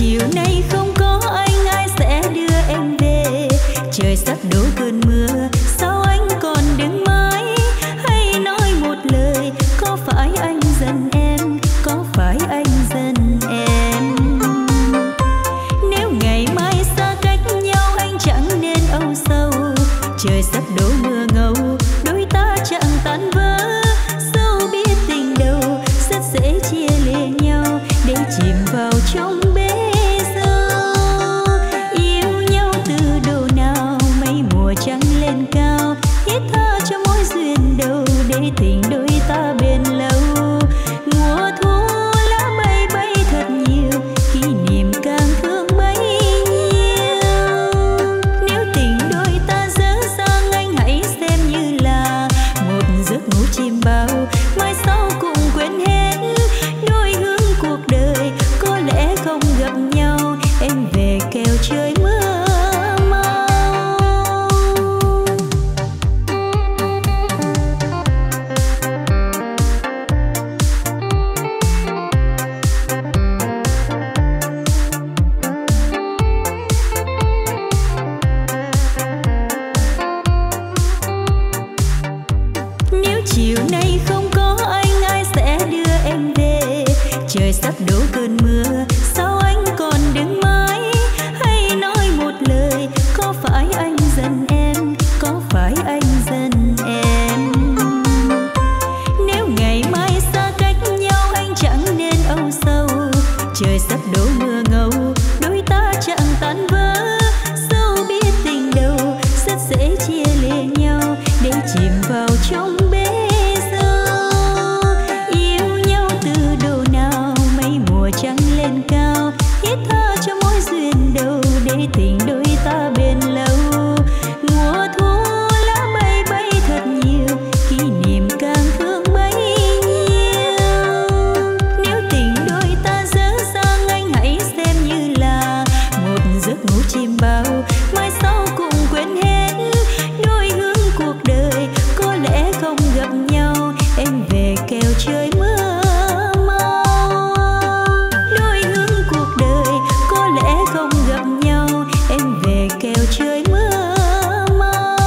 chiều nay không có anh, ai sẽ đưa em về? Trời sắp đổ cơn mưa, sao anh còn đứng mãi? Hãy nói một lời, có phải anh giận em? Có phải anh giận em? Nếu ngày mai xa cách nhau, anh chẳng nên âu sầu. Trời sắp đổ mưa ngâu, đôi ta chẳng tan vỡ. Dẫu biết tình đầu rất dễ chia lìa nhau, để chìm vào trong bể dâu. Yêu nhau từ độ nào, mấy mùa trăng lên cao, hít thở cho mối duyên đầu, để tình đôi ta bền lâu. Mùa thu lá bay bay thật nhiều, kỷ niệm càng thương bấy nhiêu. Nếu tình đôi ta dở dang, anh hãy xem như là một giấc ngủ chim bao, mai sau cũng quên hết. Đôi hướng cuộc đời có lẽ không gặp nhau, em về kèo trời mưa mau. Nếu chiều nay không có anh, ai sẽ đưa em về? Trời sắp đổ cơn mưa, sao anh còn đứng mãi? Hãy nói một lời, có phải anh giận em? Có phải anh giận em? Nếu ngày mai xa cách nhau, anh chẳng nên âu sầu. Trời sắp đổ mưa ngâu, đôi ta chẳng tan vỡ. Dẫu biết tình đầu rất dễ chia lìa nhau, để chìm vào trong bể dâu. Yêu nhau từ độ nào, mấy mùa trăng lên cao, hít thở cho mối duyên đầu, để tình đôi ta bền lâu. Mùa thu lá bay bay thật nhiều, kỷ niệm càng thương bấy nhiêu. Nếu tình đôi ta dở dang, anh hãy xem như là một giấc ngủ chim bao, mai sau cũng quên hết. Đôi hướng cuộc đời có lẽ không gặp nhau, em về kèo trời mưa mau. Đôi hướng cuộc đời có lẽ không gặp nhau, em về kèo trời mưa mau.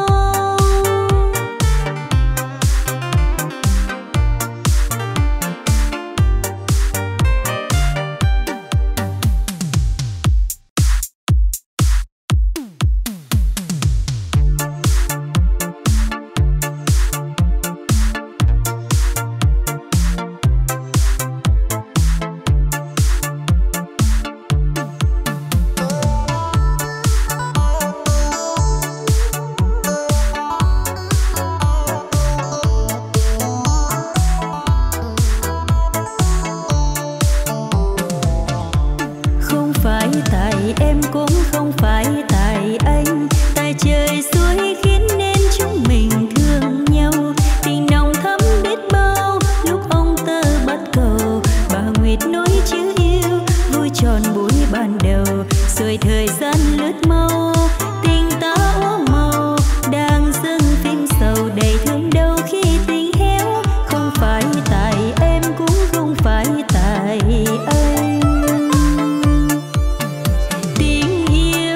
Không phải tại em cũng không phải tại anh, tại trời suối khiến nên chúng mình thương nhau. Tình nồng thắm biết bao, lúc ông tơ bắt cầu, bà Nguyệt nói chữ yêu vui tròn buổi ban đầu. Rồi thời gian lướt mau, tình ta úa màu, đang dâng phim sầu đầy thương đau khi tình héo. Không phải tại em cũng không phải tại anh. Tình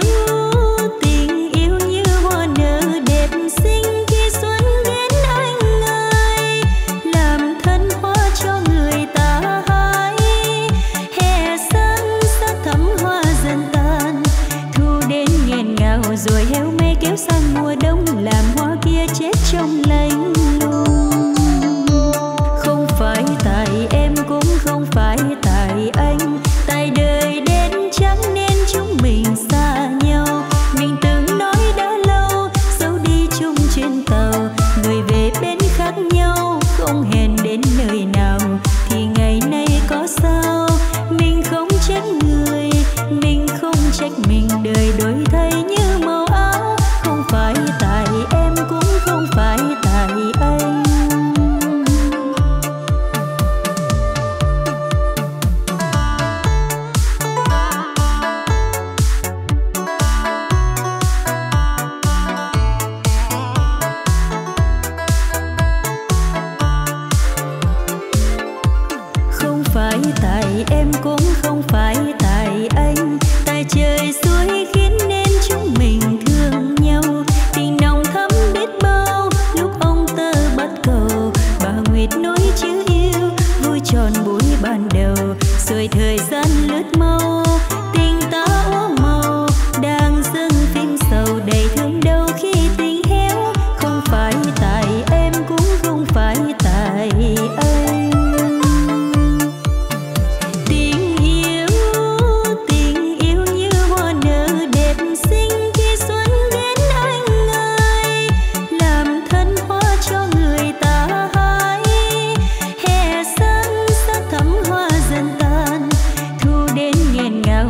yêu như hoa nở đẹp xinh khi xuân đến anh ơi, làm thân hoa cho người ta hái. Hè sang sắc thắm hoa dần tàn, thu đến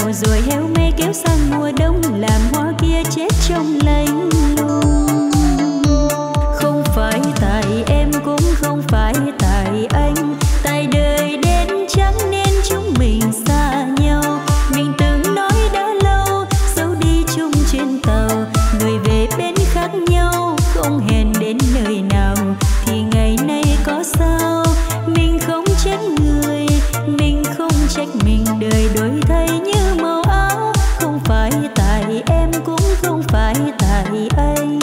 nào rồi héo mây kéo sang mùa đông, làm hoa kia chết trong lạnh lùng. Không phải tại em cũng không phải tại anh, tại đời đến chẳng nên chúng mình xa nhau. Mình từng nói đã lâu dẫu đi chung trên tàu, người về bên khác nhau không hẹn đến nơi nào. Thì ngày nay có sao mình không trách người, mình không trách mình, đời đổi thay như màu áo. Không phải tại em cũng không phải tại anh.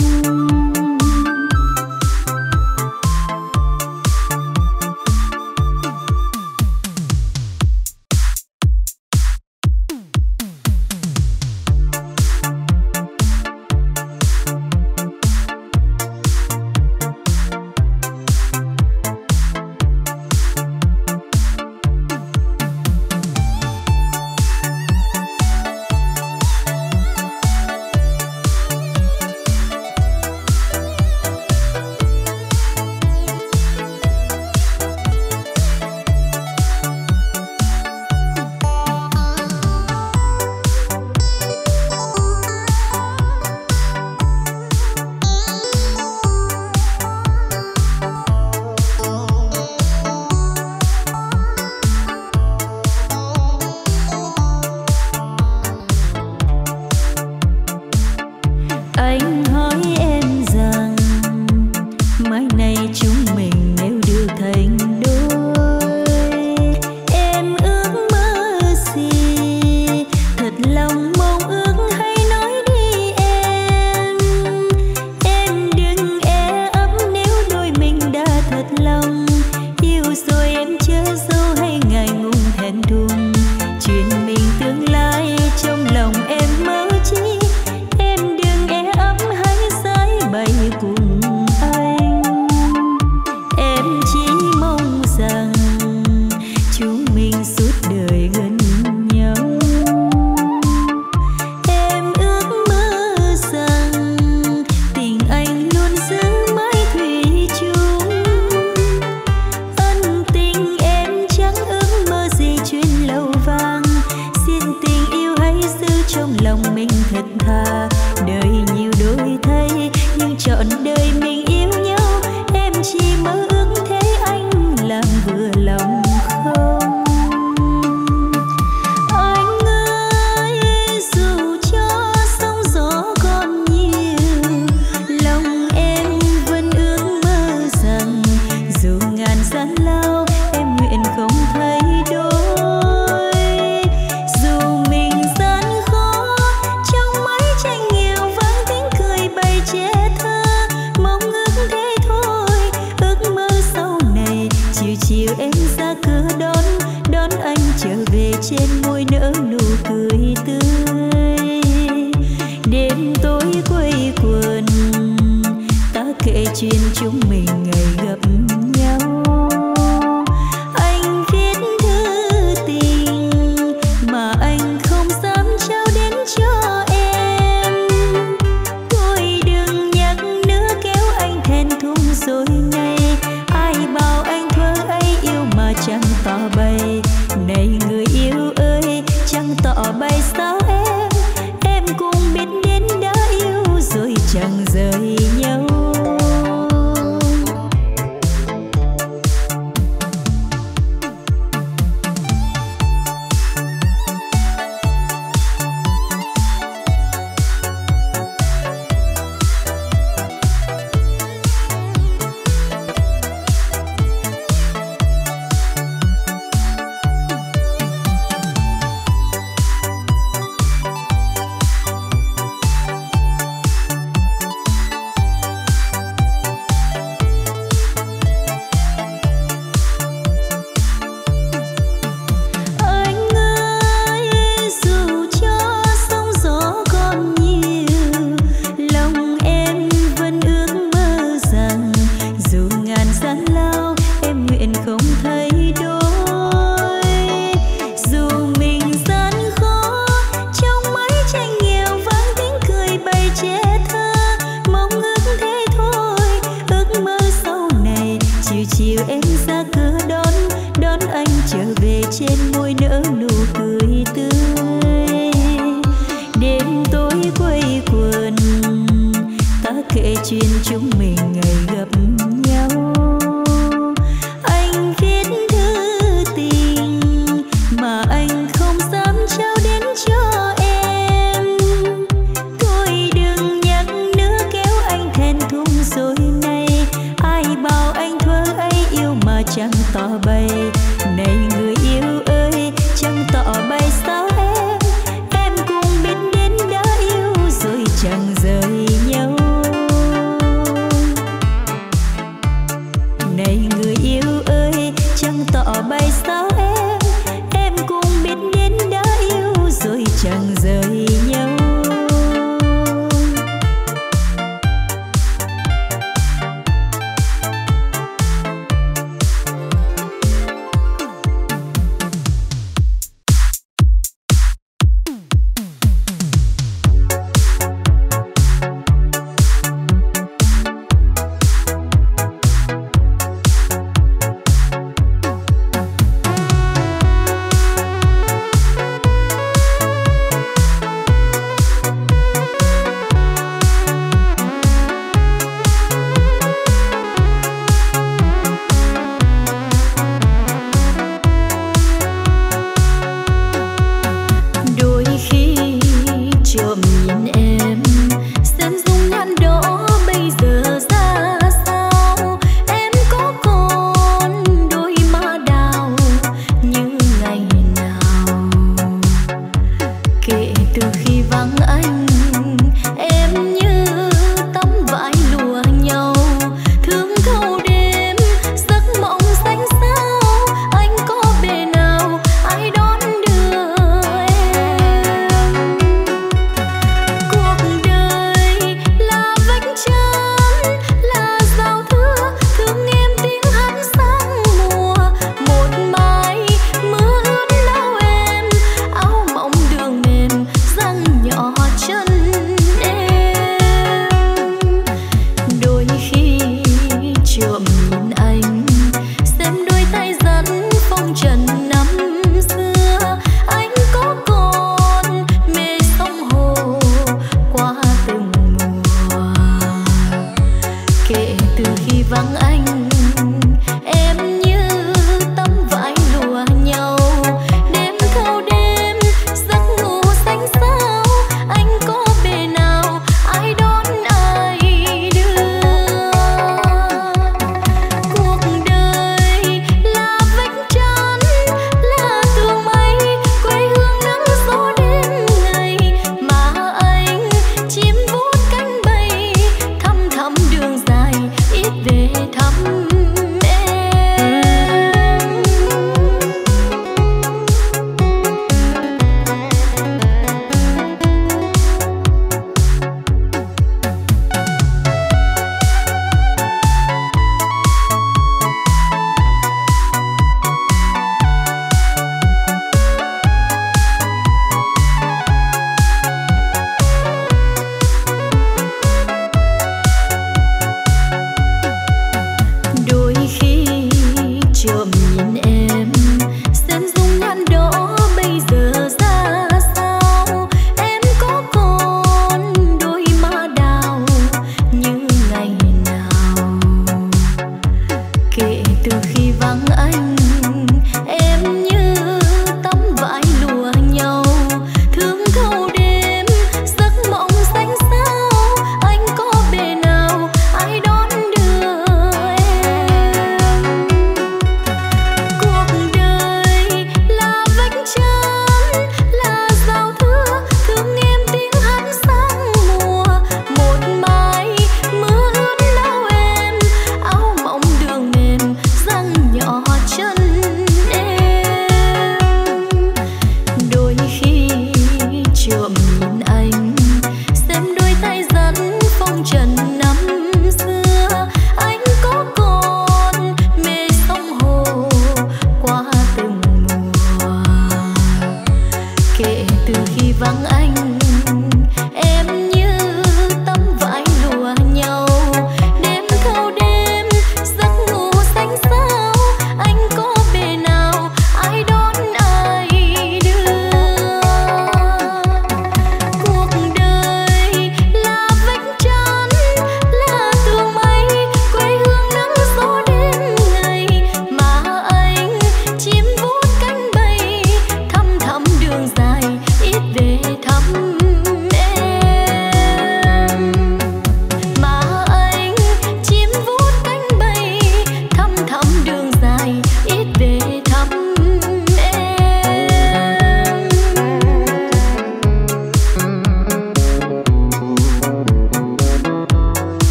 chẳng rời nhau.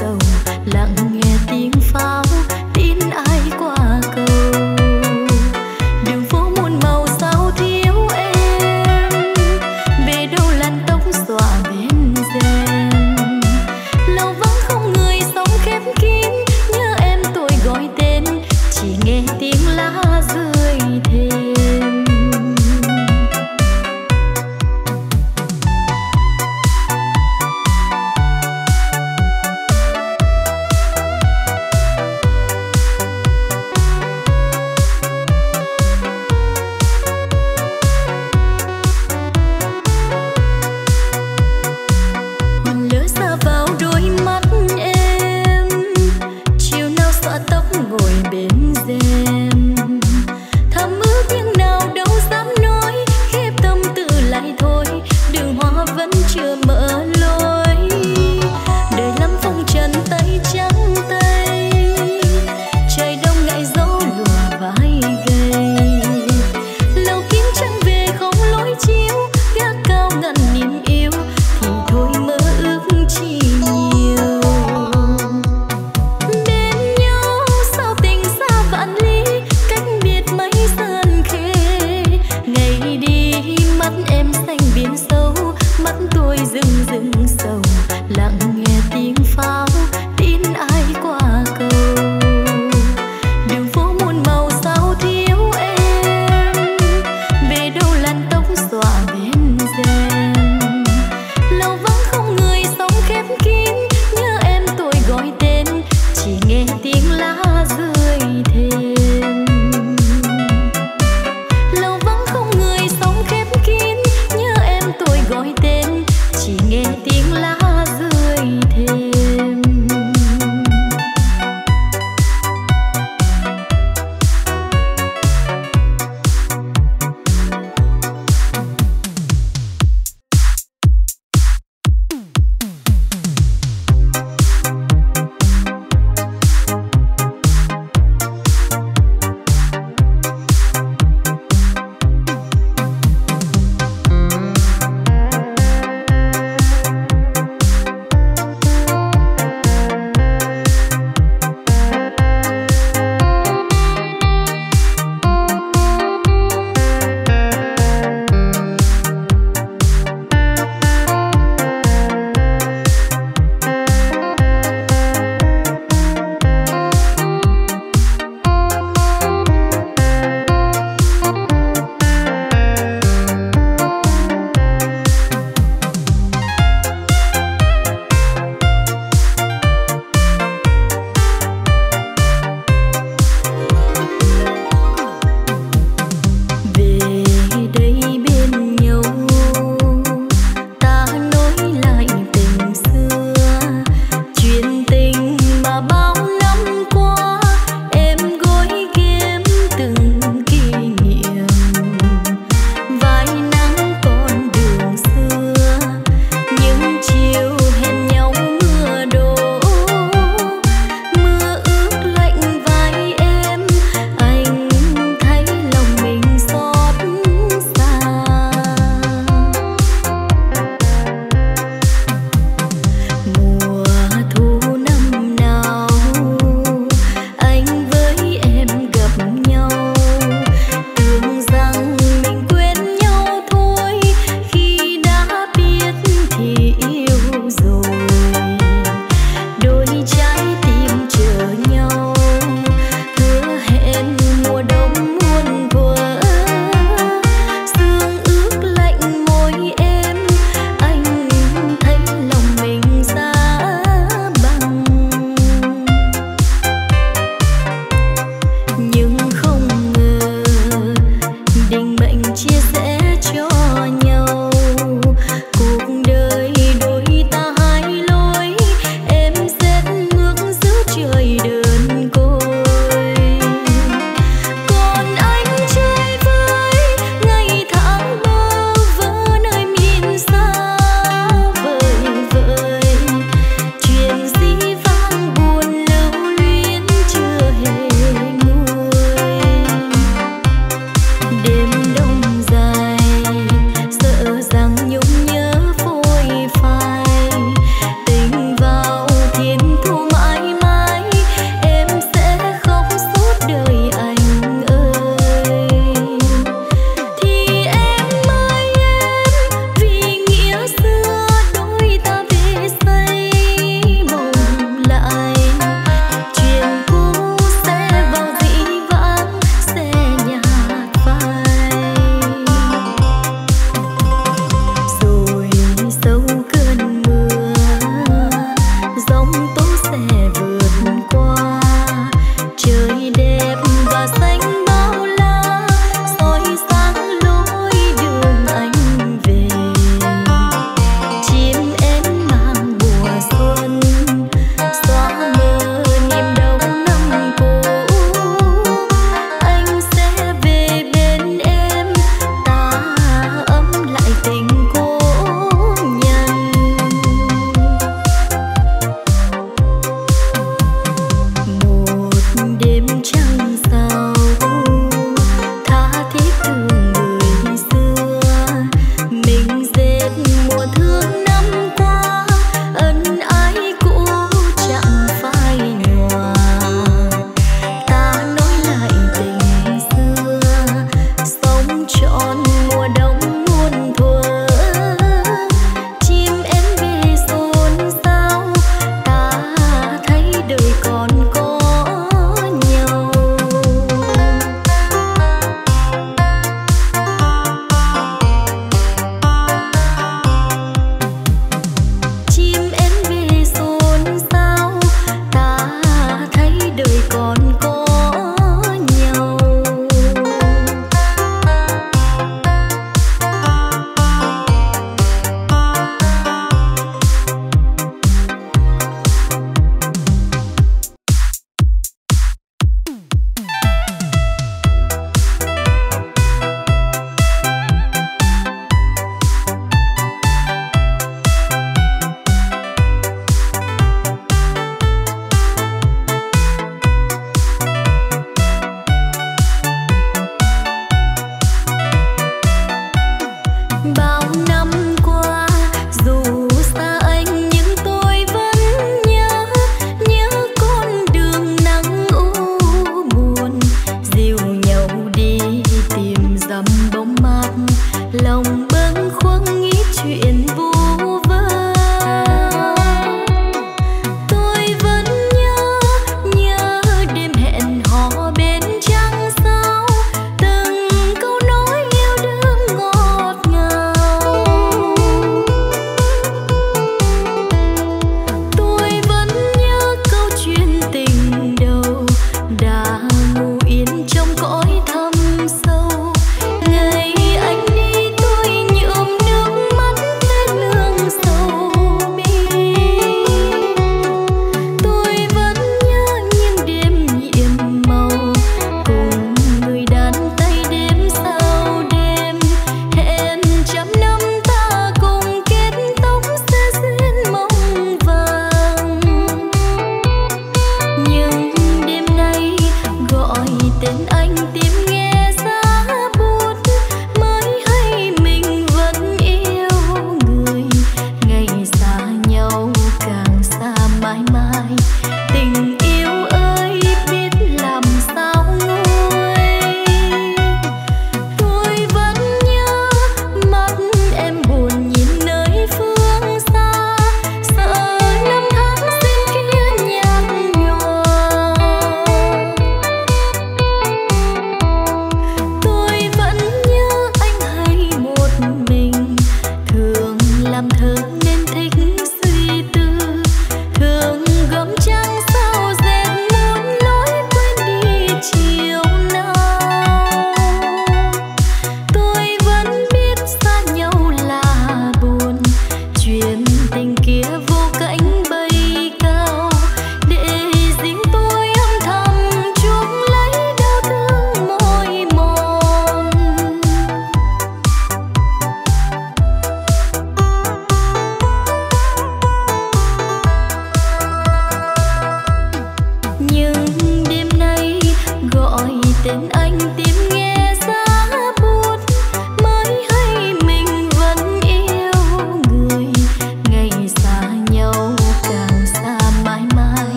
sầu, lặng nghe tiếng pháo tin ai qua cầu. Đường phố muôn màu sao thiếu em, về đâu làn tóc xõa bên rèm. Lầu vắng không người sống khép kín, nhớ em tôi gọi tên chỉ nghe tiếng lá rơi thêm. Hồn lửa xa vào đôi mắt em, chiều nào xõa tóc ngồi bên rèm.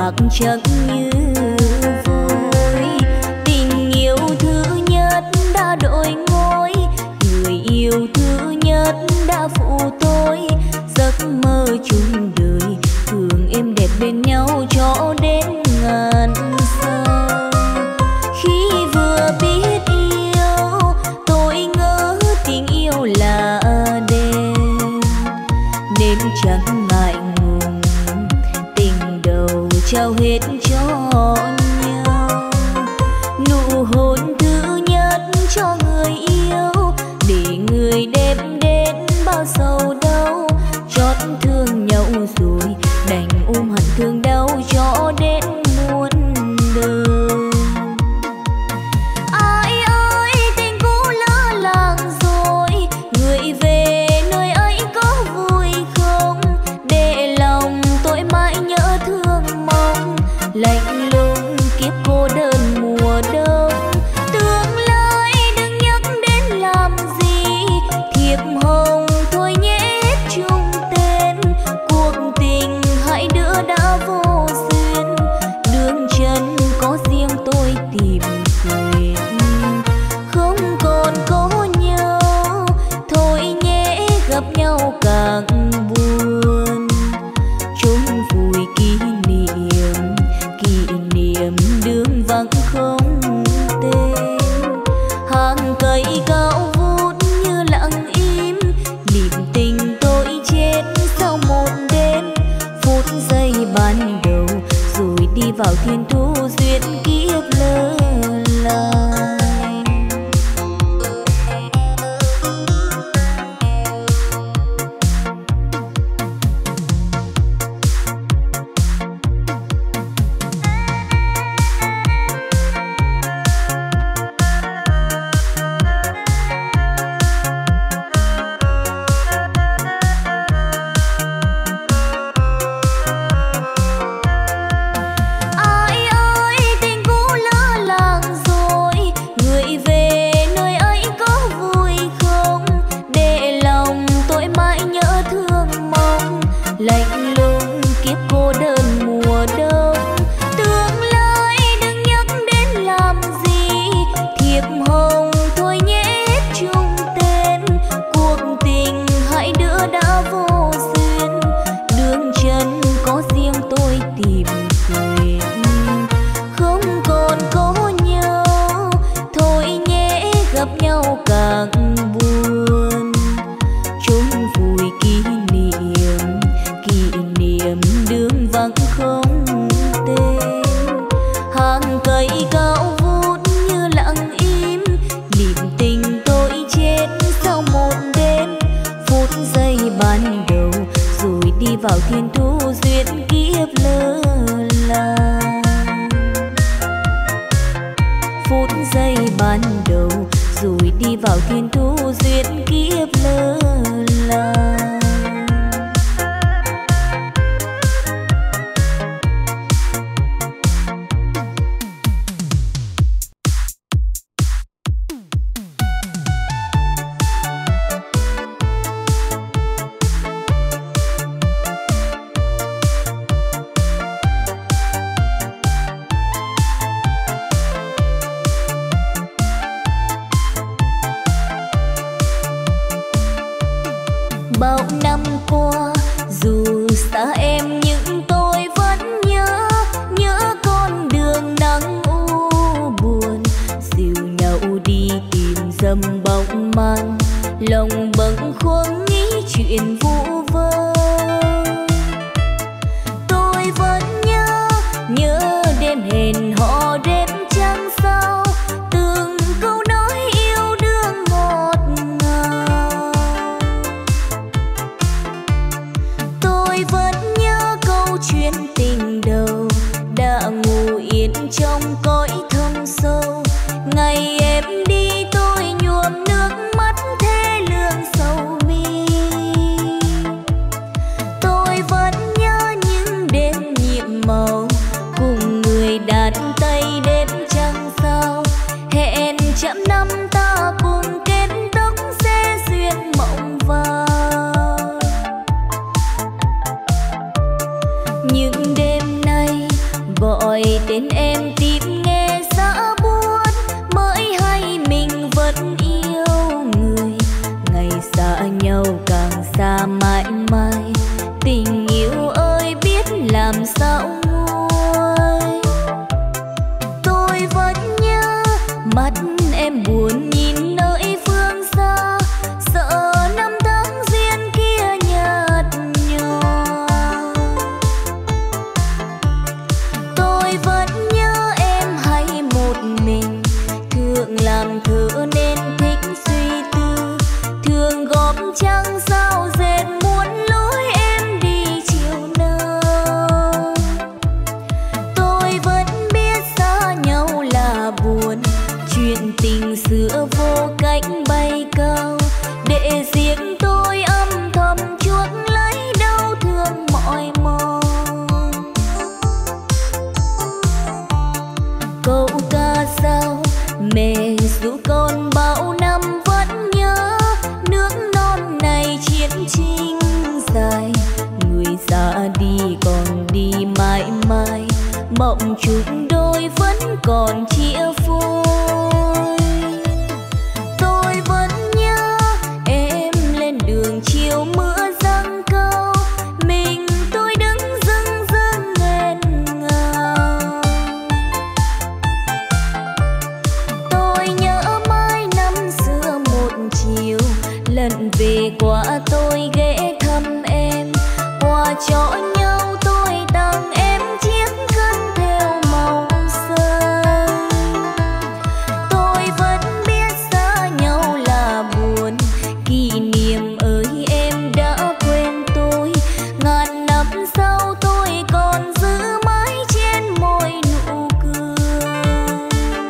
bạc chẳng như vôi. Tình yêu thứ nhất đã đổi ngôi, người yêu thứ nhất đã phụ tôi. Giấc mơ chung đời thường êm đẹp bên nhau cho đến ngàn sao. Khi vừa biết yêu tôi ngỡ tình yêu là đêm, nên chẳng ngại ngùng tình đầu trao hết cho nhau. Nụ hôn thứ nhất cho người yêu, để người đem đến bao sầu đau. Chót thương nhau rồi đành ôm hận thương đau cho đến muôn đời. Ai ơi tình cũ lỡ làng rồi, người về nơi ấy có vui không? Để lòng tôi mãi nhớ thương mong, lạnh lùng kiếp cô đơn mùa đông. Tương lai đừng nhắc đến làm gì, thiệp hồng thôi nhé chung tên. Cuộc tình hai đứa đã vô duyên, đường chân có riêng tôi tìm quên. Không còn có nhau thôi nhé, gặp nhau càng buồn. Chốn vùi kỷ niệm đường vắng không tên. Hàng cây cao vút như lặng im, niềm tình tôi chết sau một đêm. Phút giây ban đầu rồi đi vào thiên thu duyên kiếp lỡ lại. Ai ơi tình cũ lỡ làng rồi, người về nơi ấy có vui không? Để lòng tôi mãi nhớ thương mong, lạnh lùng kiếp cô đơn mùa đông. Tương lai đừng nhắc đến làm gì, thiệp hồng thôi nhé chung tên. Cuộc tình hai đứa đã vô duyên, đường chân có riêng tôi tìm quên. Không còn có nhau thôi nhé, gặp nhau càng buồn. Chốn vùi kỷ niệm đường vắng không tên. Hàng cây cao vút như lặng im, niềm tình tôi chết sau một đêm. Phút giây ban đầu rồi đi vào thiên thu duyên kiếp lỡ làng. Phút giây ban đầu rồi đi vào thiên thu duyên kiếp lỡ làng. Bao năm qua dù xa em nhưng tôi vẫn nhớ con đường nắng u buồn. Dìu nhau đi tìm dầm bóng màn, lòng bâng khuâng nghĩ chuyện vu vơ. Tôi vẫn nhớ đêm hẹn hò đêm trăng sao, từng câu nói yêu đương ngọt ngào. Tôi vẫn nhớ câu chuyện tình đầu đã ngủ yên trong cõi thâm sâu. Ngày em đi tôi nhuộm nước mắt thê lương sầu mi. Tôi vẫn nhớ những đêm nhiệm màu cùng người đàn tay đêm trăng sao. Hẹn trăm năm ta cùng kết tóc sẽ duyên mộng vàng. Những gọi tên em tìm nghe xã buốt, mới hay mình vẫn yêu người. Ngày xa nhau càng xa mãi mãi, tình yêu ơi biết làm sao nguôi. Tôi vẫn nhớ mắt em buồn nhìn nơi phương xa, sợ năm tháng duyên kia nhạt nhòa. Tôi vẫn nhớ em hay một mình, thường làm thơ nên thích suy tư, thường góp trăng sao dệt muốn lối em đi chiều nào. Tôi vẫn biết xa nhau là buồn, chuyện tình xưa vô cách bay cao, để riêng tôi âm thầm chuốc lấy đau thương mỏi mòn. Câu ca sao mẹ ru con bao năm vẫn nhớ, nước non này chiến tranh dài, người ra đi còn đi mãi mãi, mộng chúng đôi vẫn còn chia phôi. Tôi vẫn nhớ em lên đường chiều mưa giăng cao, mình tôi đứng dưng dưng nghẹn ngào. Tôi nhớ mãi năm xưa một chiều, lần về qua tôi ghé thăm em, quà cho nhau tôi tặng em chiếc khăn theo màu xanh. Tôi vẫn biết xa nhau là buồn, kỷ niệm ơi em đã quên tôi, ngàn năm sau tôi còn giữ mãi trên môi nụ cười.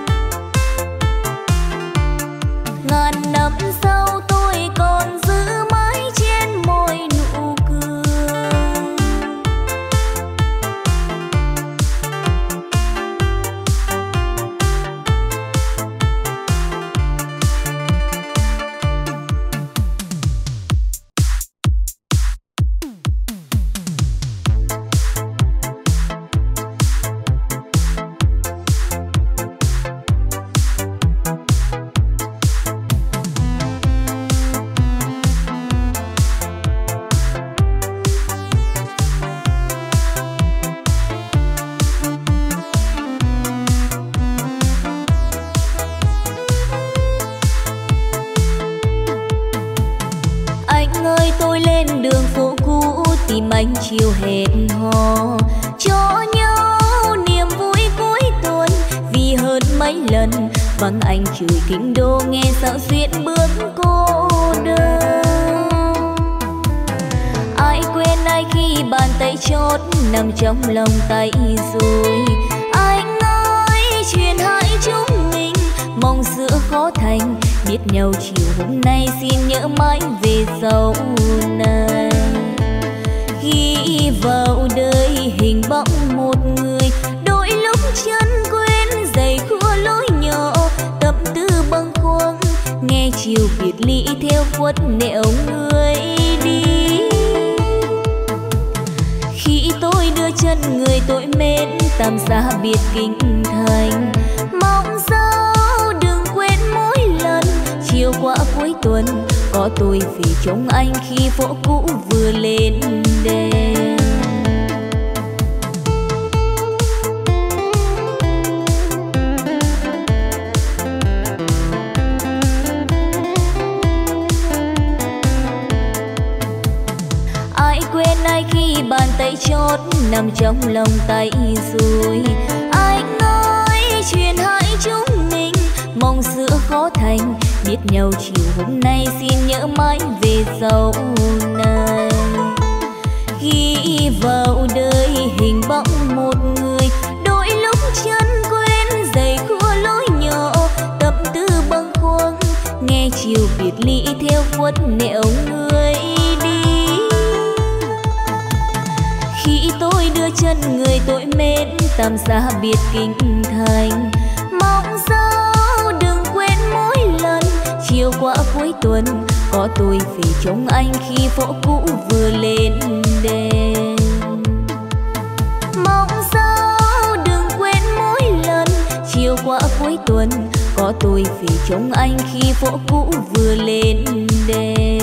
Ngàn năm sau tôi còn giữ mãi trên môi nụ cười. Anh ơi tôi lên đường phố cũ tìm anh chiều hẹn hò, cho nhau niềm vui cuối tuần, vì hơn mấy lần vắng anh chửi kinh đô nghe sao duyên bước cô đơn. Ai quên ai khi bàn tay chót nằm trong lòng tay rồi. Anh ơi chuyện hai chúng mình mong giữa khó thành, biết nhau chiều hôm nay xin nhớ mãi về sau này. Ghi vào đời hình bóng một người, đôi lúc chân quên giày khua lối nhỏ, tâm tư bâng khuâng nghe chiều biệt ly theo khuất nẻo người đi. Khi tôi đưa chân người tôi mến tạm xa biệt kinh thành, mong sao đừng quên mỗi lần chiều qua cuối tuần có tôi về trông anh khi phố cũ vừa lên đèn. Ai quên ai khi bàn tay chót nằm trong lòng tay rồi. Anh ơi chuyện hai chúng mình mong giữa khó thành, biết nhau chiều hôm nay xin nhớ mãi về sau này. Ghi vào đời hình bóng một người, đôi lúc chân quên giày khua lối nhỏ, tâm tư bâng khuâng nghe chiều biệt ly theo khuất nẻo người đi. Khi tôi đưa chân người tôi mến tạm xa biệt kinh thành, mong sao đừng quên mỗi lần chiều qua cuối tuần có tôi về trông anh khi phố cũ vừa lên đèn. Mong sao đừng có tôi vì trông anh khi phố cũ vừa lên đèn.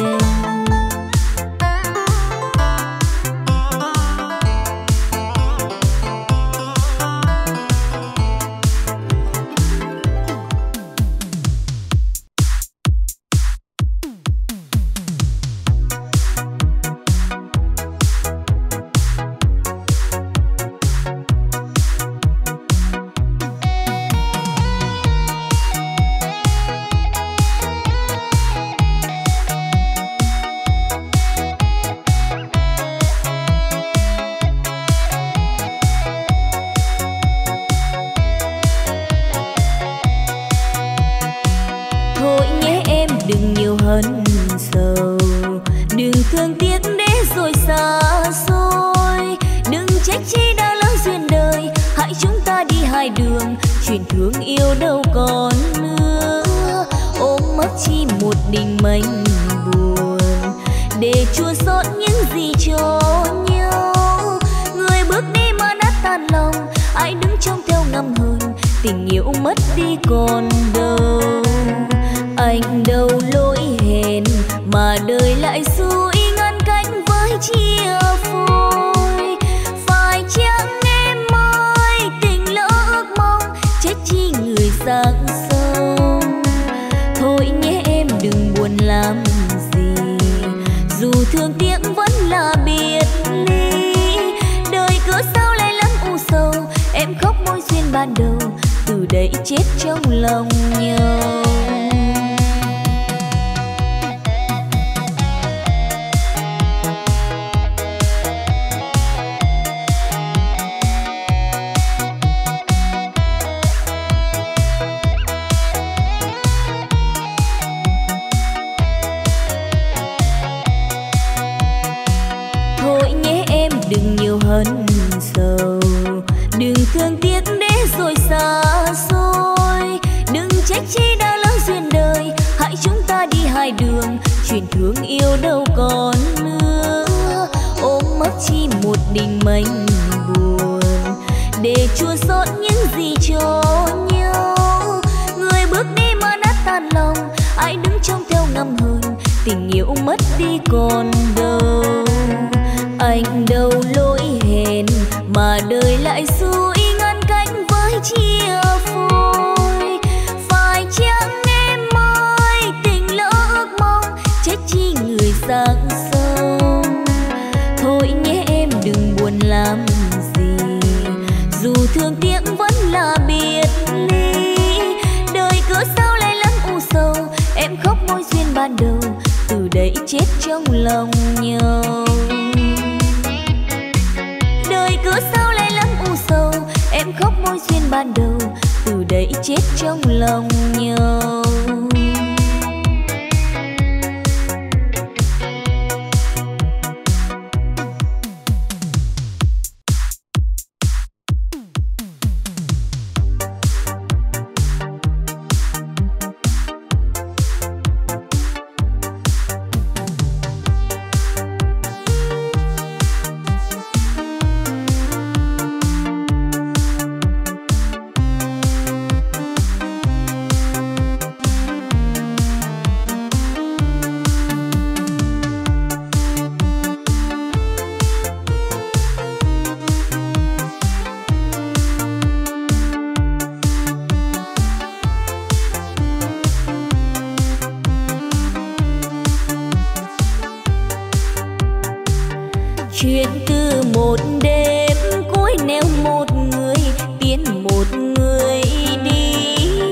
Chuyện từ một đêm cuối neo một người tiến một người đi,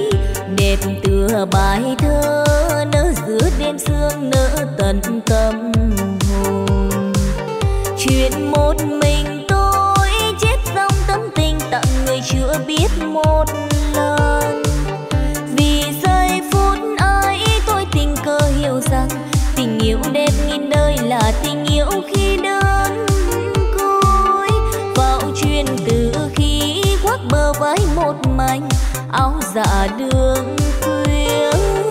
đẹp tựa bài thơ nở giữa đêm sương nở tận tâm hồn. Chuyện một mình tôi chết dòng tâm tình tặng người chưa biết một lần. Vì giây phút ấy tôi tình cờ hiểu rằng tình yêu đẹp nghìn đời là tình yêu khi đơn côi. Vào chuyện từ khi khoác bờ vai một mảnh áo dạ đường khuya,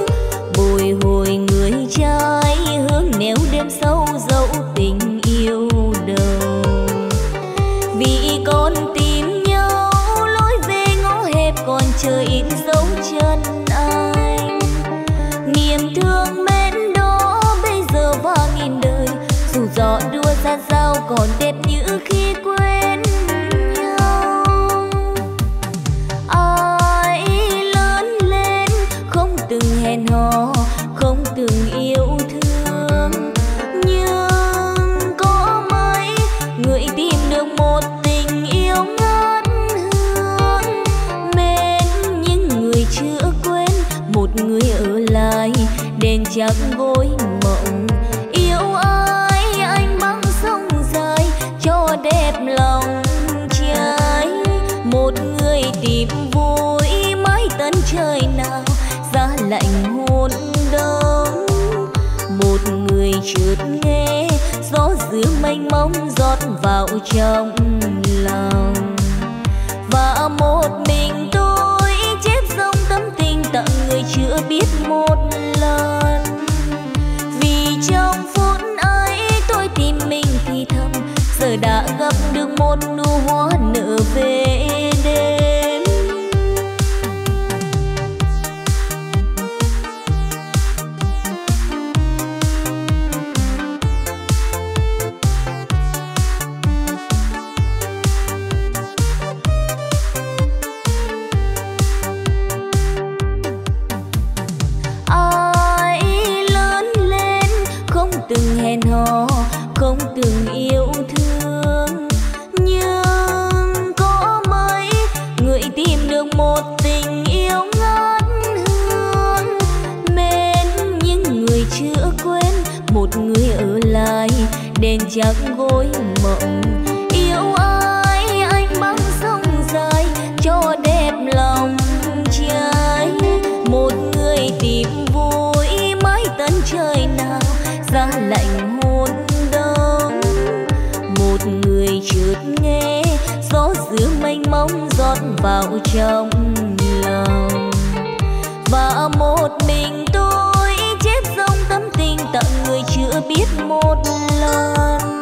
bồi hồi người trai hướng nẻo đêm sâu dẫu tình yêu đầu. Vì con tìm nhau lối về ngõ hẹp còn chờ in dấu chân ai. chắc gối mộng. Yêu ai anh băng sông dài cho đẹp lòng trai. Một người tìm vui mãi tận trời nào giá lạnh hôn đông. Một người chợt nghe gió giữa mênh mông rót vào trong lòng. Và một mình tôi chép dòng tâm tình tặng người chưa biết một lần. Vì trong phút ấy tôi tìm mình thì thầm, giờ đã gặp được một nụ hoa nở về đêm. Từng hẹn hò, không từng yêu thương, nhưng có mấy người tìm được một tình yêu ngát hương. Mến những người chưa quên, một người ở lại đèn chắc gối mộng. Yêu ai anh băng sông dài cho đẹp lòng trai. Một người tìm vui mãi tận trời nào giá lạnh hôn đông. Một người chợt nghe gió giữa mênh mông rót vào trong lòng. Và một mình tôi chép dòng tâm tình tặng người chưa biết một lần.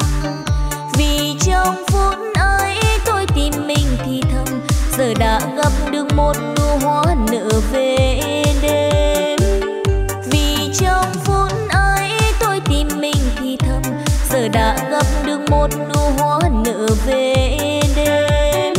Vì trong phút ấy tôi tìm mình thì thầm, giờ đã gặp được một nụ hoa nở về đêm. Vì trong phút tôi tìm mình thì thầm, giờ đã gặp được một nụ hoa nở về đêm.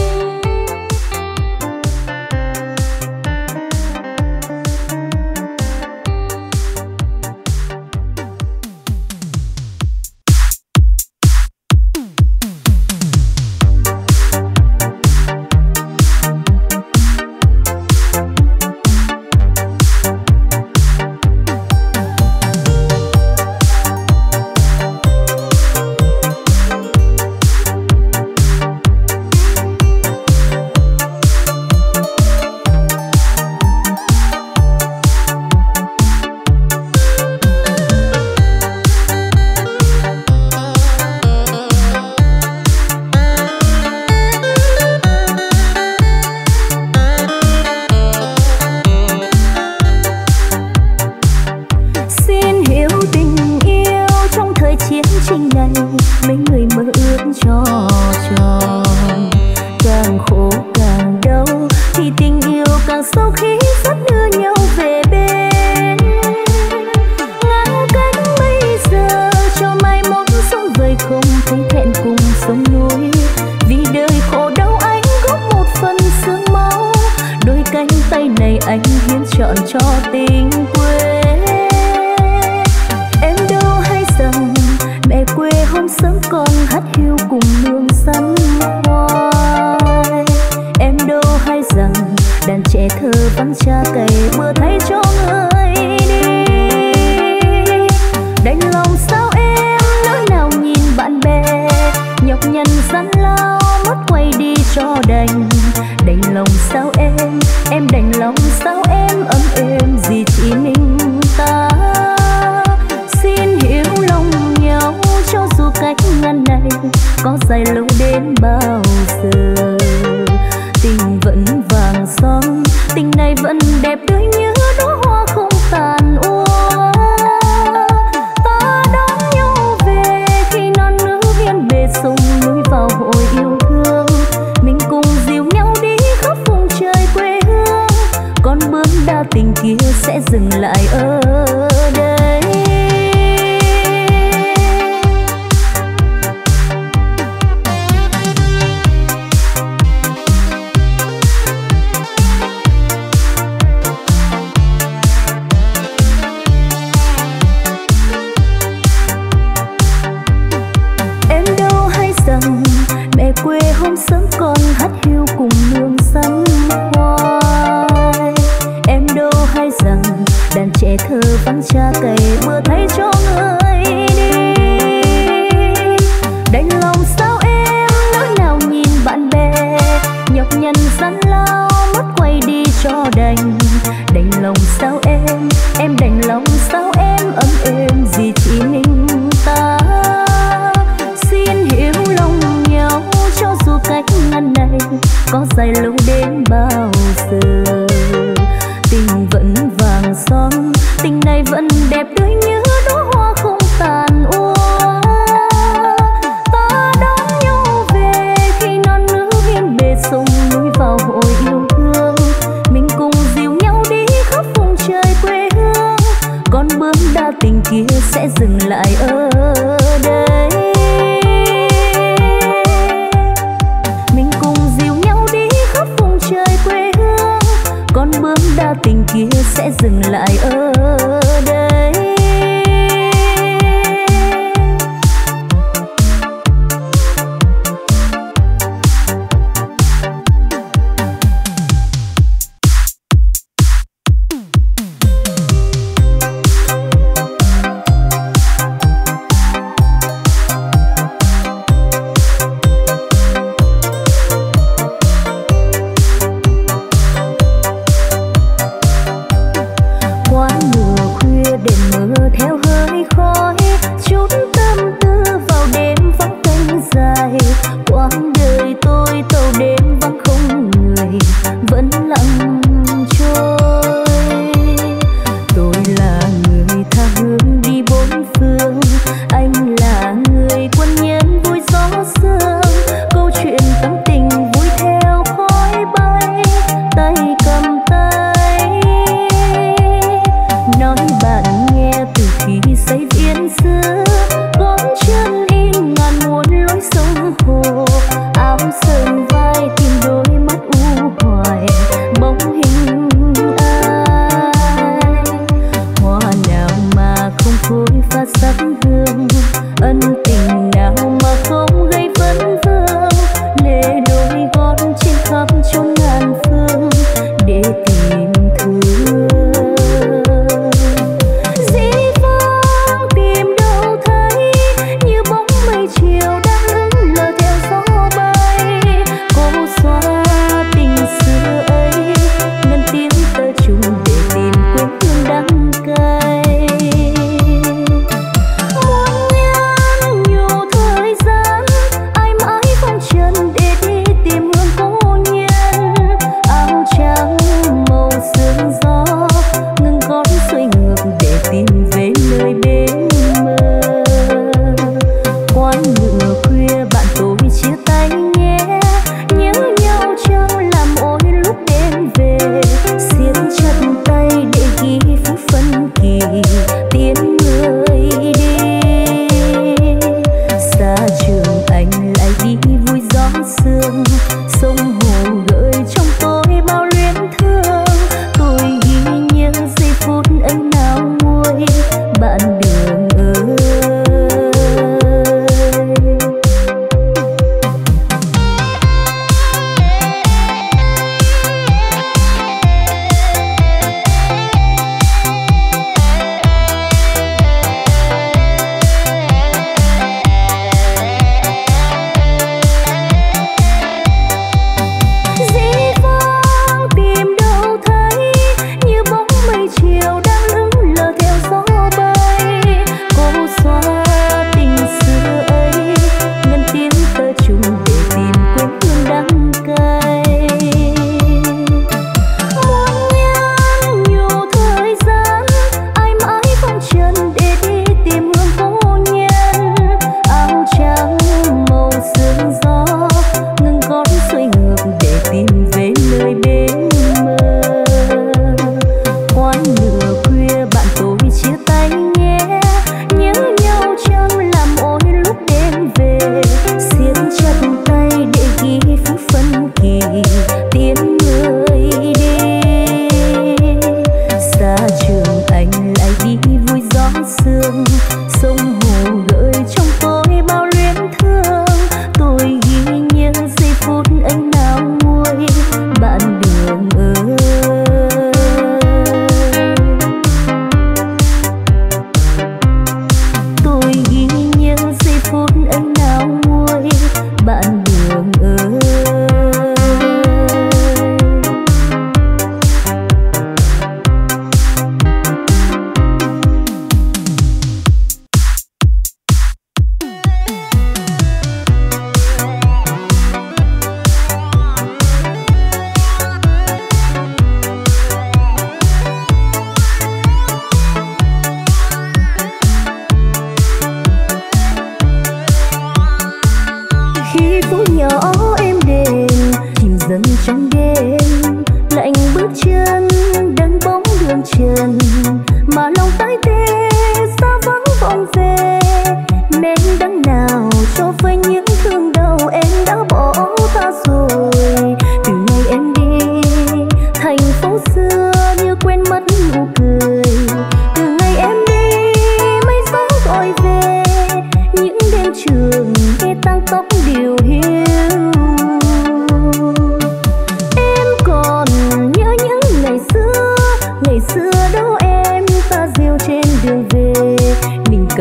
đàn trẻ thơ vắng cha cày nhân gian lao mất quay đi cho đành lòng sao em đành lòng sao em ấm êm gì chỉ mình ta. Xin hiểu lòng nhau cho dù cách ngăn này có dài lâu đến bao giờ. Tình vẫn vàng son, tình này vẫn đẹp tươi như đóa hoa không tàn úa. Ta đón nhau về khi non nước bên bề sông núi vào hội yêu thương. Mình cùng dìu nhau đi khắp vùng trời quê hương. Con bướm đa tình kia sẽ dừng lại ở đây. Mình cùng dìu nhau đi khắp vùng trời quê hương. Con bướm đa tình kia sẽ dừng lại ở đây. Qua mùa khuya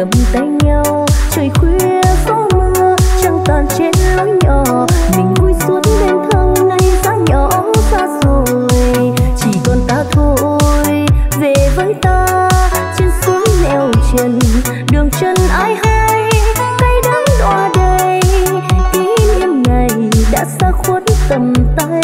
cầm tay nhau. Trời khuya gió mưa trăng tàn trên lối nhỏ, mình vui suốt đêm thâu nay giá nhỏ xa rồi. Chỉ còn ta thôi về với ta trên suối neo trần, đường chân ai hay cay đắng đọa đầy. Kỷ niệm ngày đã xa khuất tầm tay.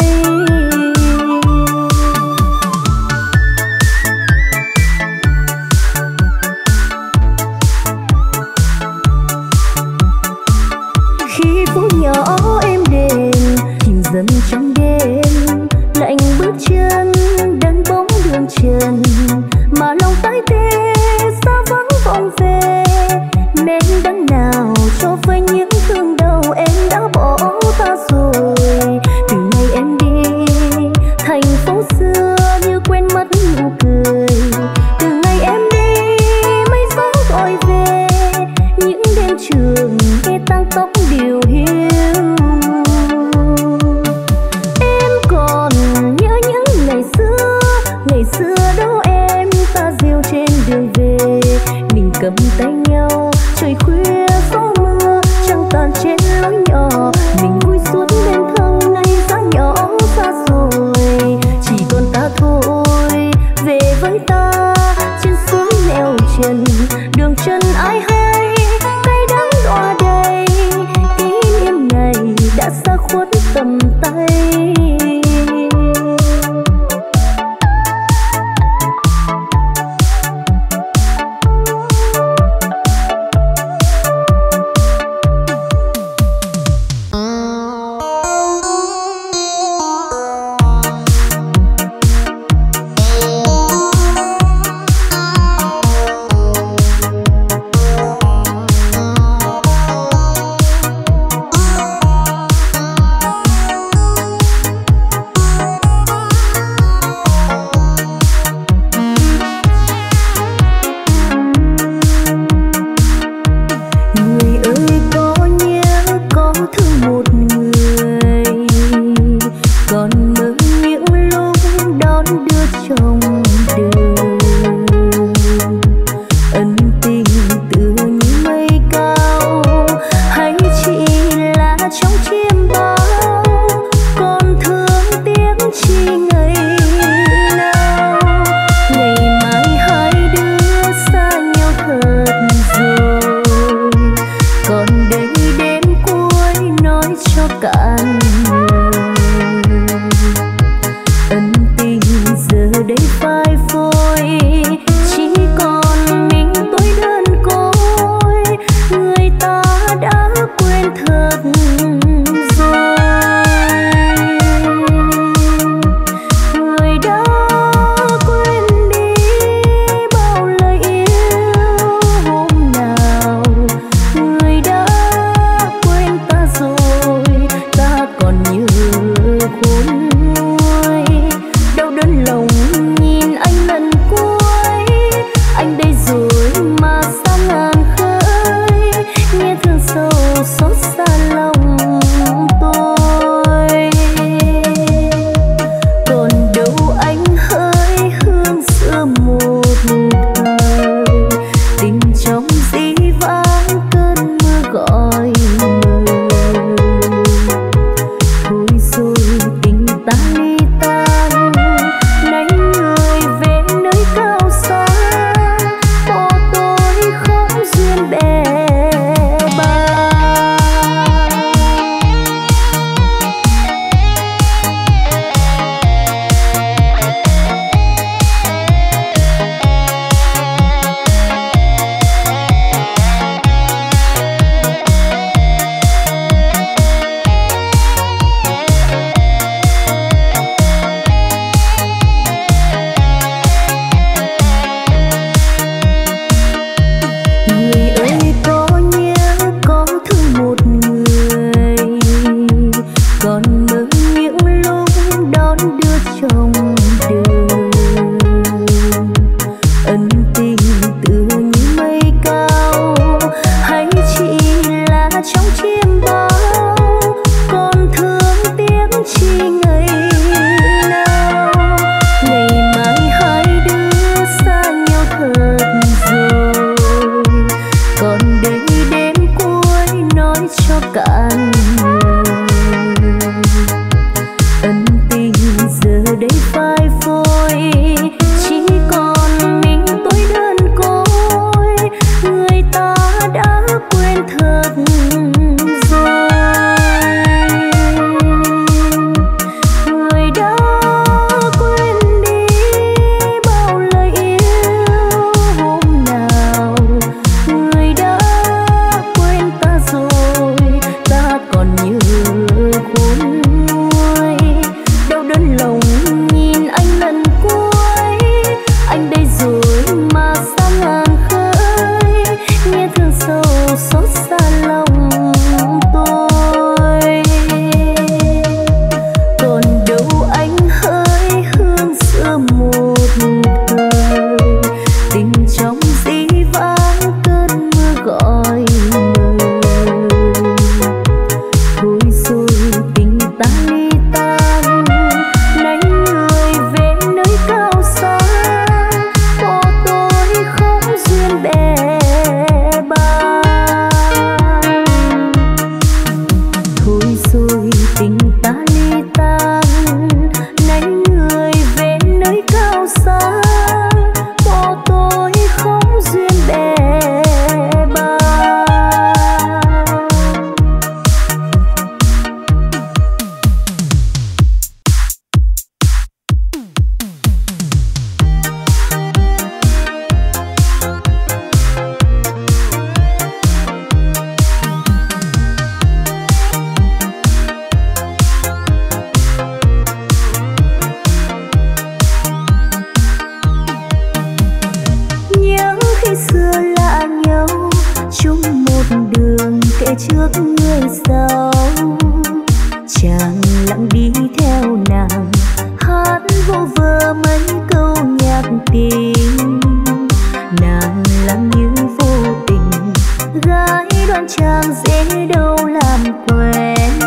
Khi phố nhỏ êm đềm chìm dần trong đêm, lạnh bước chân đắn bóng đường trần, mà lòng tái tê xa vắng vọng về. Nên đắng nào cho vơi những thương đau em đã bỏ ta rồi. Từ ngày em đi thành phố xưa như quên mất nụ cười. Từ ngày em đi mây gió gọi về những đêm trường nghe tang tóc điều hiu. Em còn nhớ những ngày xưa đó em ta diêu trên đường về, mình cầm tay nhau. Trời khuya gió mưa trăng tàn trên lối nhỏ, mình vui suốt đêm thâu nay giá nhỏ xa rồi. Chỉ còn ta thôi về với ta trên suối neo trần, đường chân ai hay cay đắng đọa đầy. Kỷ niệm ngày đã xa khuất tầm tay. chàng lặng đi theo nàng, hát vô vơ mấy câu nhạc tình. Nàng lặng như vô tình, gái đoan chàng dễ đâu làm quen.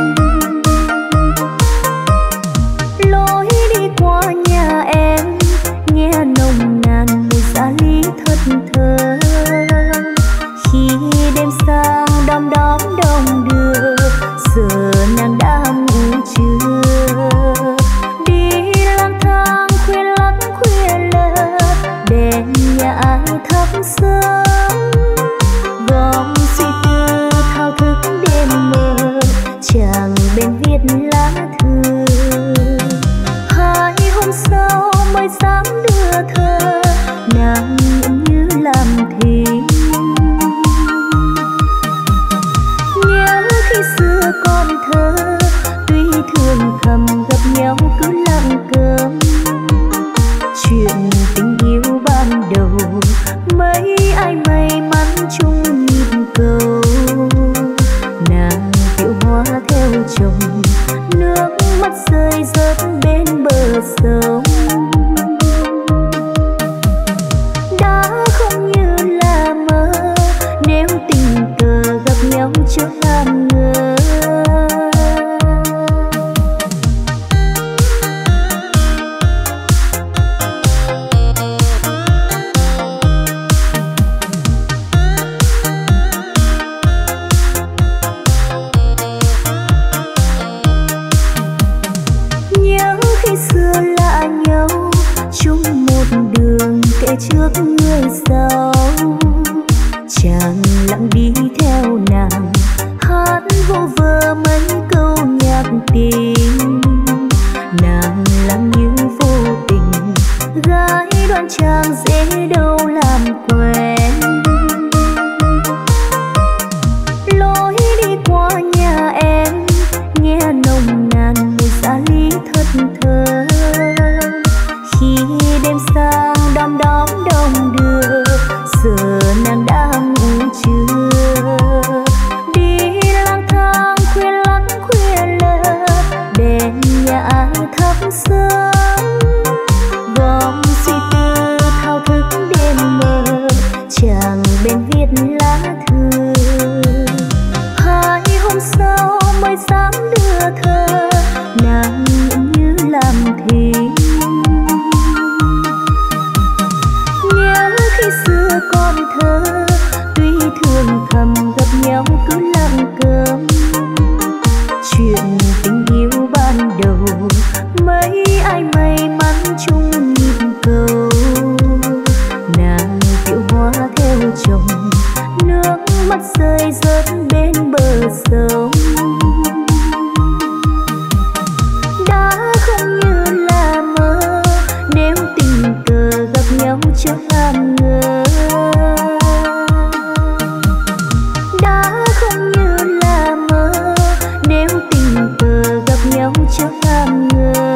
Lối đi qua nhà em nghe nồng nàn mùi xa ly thất thơ. Khi đêm sang đom đóm đông đưa, giờ nàng đã ngủ chưa? Đi lang thang khuya lắc khuya lơ, đèn nhà ai thắp sớm. Gom suy tư thao thức đêm mơ, chàng bên viết lá thư. 2 hôm sau mới dám đưa thơ, nàng như làm thinh. Nhớ khi xưa còn thơ, tuy thường thầm gặp nhau cứ lặng cơm. Chuyện tình yêu ban đầu, mấy ai may mắn chung nhịp cầu. Nàng kiệu hoa theo chồng, nước mắt rơi rớt bên bờ sông. Đã không như là mơ, nếu tình cờ gặp nhau chớ ham ngờ. Nhớ khi xưa lạ nhau, chung một đường kể trước người sau. Chàng lặng đi theo nàng, hát vô vơ mấy câu nhạc tình. Nàng lặng như vô tình, gái đoan chàng dễ đâu làm quen. Lối đi qua nhà em nghe nồng nàn mùi xa ly thất thơ. Khi đêm sang đom đóm đông đưa, giờ nàng đã ngủ chưa? Đi lang thang khuya lắc khuya lơ, đèn nhà ai thắp sớm. Gom suy tư thao thức đêm mơ, chàng bên viết lá thư. 2 hôm sau mới dám đưa thơ, nàng như làm thinh. Nhớ khi xưa còn thơ, tuy thường thầm gặp nhau cứ lặng cơm. Chuyện tình yêu ban đầu, mấy ai may mắn chung nhịp cầu. Nàng kiệu hoa theo chồng, nước mắt rơi rớt bên bờ sông. Đã không như là mơ, nếu tình cờ gặp nhau chớ ham ngờ. Đã không như là mơ, nếu tình cờ gặp nhau chớ ham ngờ.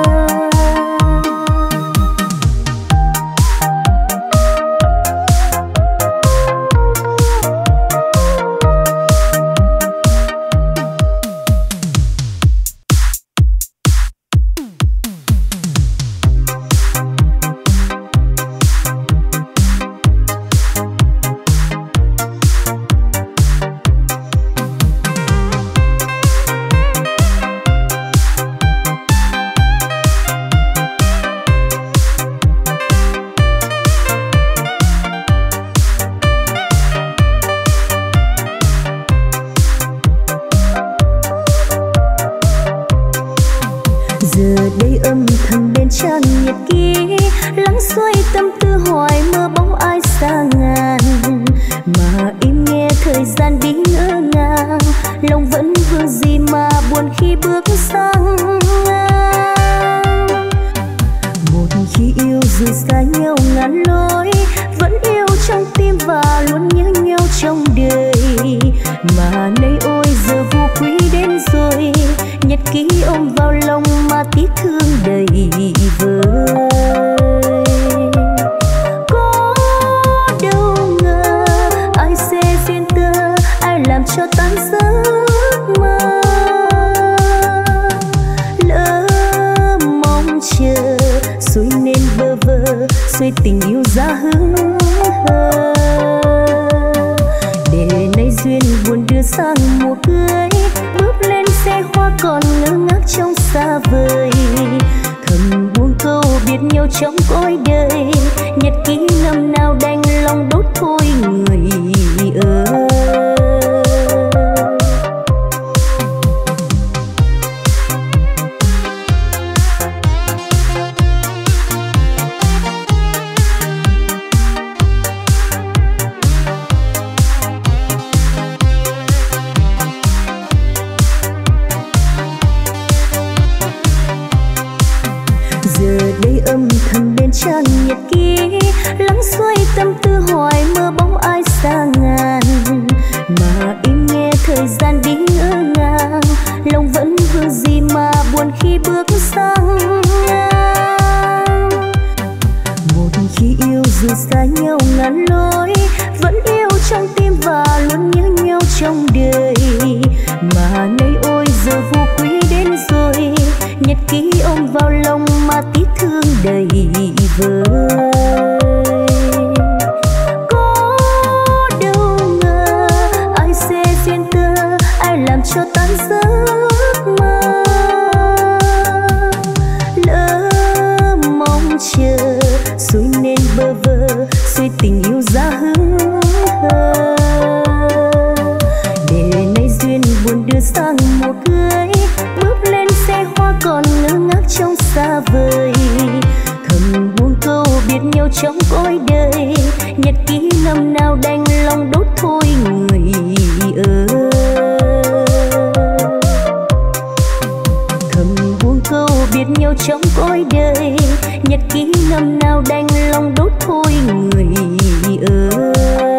Giờ đây âm thầm bên trang nhật ký, lắng xoay tâm tư hoài mơ bóng ai xa ngàn. Mà im nghe thời gian đi ngỡ ngàng, lòng vẫn vương gì mà buồn khi bước sang ngang. Một khi yêu dù xa nhau ngàn lối, vẫn yêu trong tim và luôn nhớ nhau trong đời. Mà nay ôi giờ vô quý đến rồi, nhật ký ôm vào lòng mà tiếc thương đầy vơi. Có đâu ngờ ai sẽ duyên tơ, ai làm cho tan giấc mơ. tình yêu ra hứng hờ. Để nay duyên buồn đưa sang mùa cưới, bước lên xe hoa còn ngơ ngác trong xa vời. Thầm buông câu biệt nhau trong cõi đời, nhật ký năm nào đành lòng đốt thôi người ơi. Trang nhật ký lắng xoay tâm tư hoài mơ bóng ai xa ngàn, mà im nghe thời gian đi ngỡ ngàng, lòng vẫn vương gì mà buồn khi bước sang ngang. Một khi yêu dù xa nhau ngàn lối, vẫn yêu trong tim và luôn nhớ nhau trong đời. Mà nay ôi giờ vô quý đến rồi, nhật ký ôm vào lòng mà tiếc thương đầy vơi. Có đâu ngờ ai sẽ duyên tơ, ai làm cho tan giấc mơ. Lỡ mong chờ rồi nên bơ vơ, suy tình yêu ra hứng hờ. Để nay duyên buồn đưa sang mùa cưới, bước lên xe hoa còn ngơ ngác trong xa vời. Thầm buông câu biệt nhau trong cõi đời, nhật ký năm nào đành lòng đốt thôi người ơi. Thầm buông câu biệt nhau trong cõi đời, nhật ký năm nào đành lòng đốt thôi người ơi.